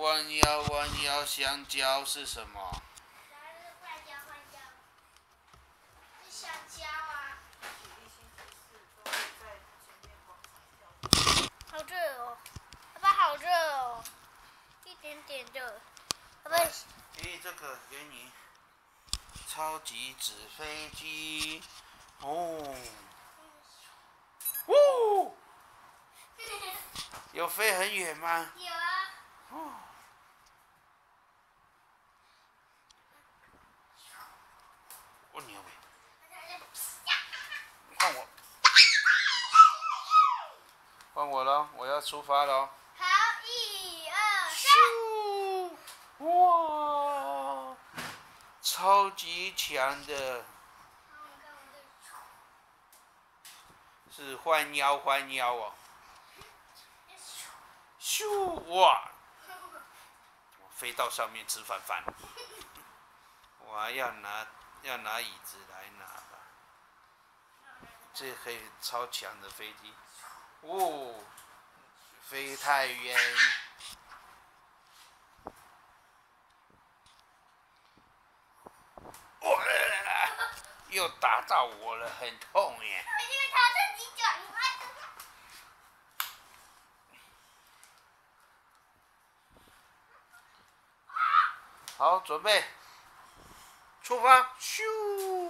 弯腰弯腰，香蕉是什么？ 是香蕉啊。好热哦，爸爸好热哦，一点点热。爸爸， 这个给你，超级纸飞机，哦，呜，有飞很远吗？ 有啊。 哦。我牛呗，换我，换我了，我要出发了。 好，1、2、3。 咻！哇，超级强的，是换腰换腰哦。咻！哇，我飞到上面吃饭饭。我还要拿椅子来拿吧。这可以超强的飞机，哦，飞太远，哇，又打到我了，很痛耶。 因为它自己转弯。 好，准备，出发，咻！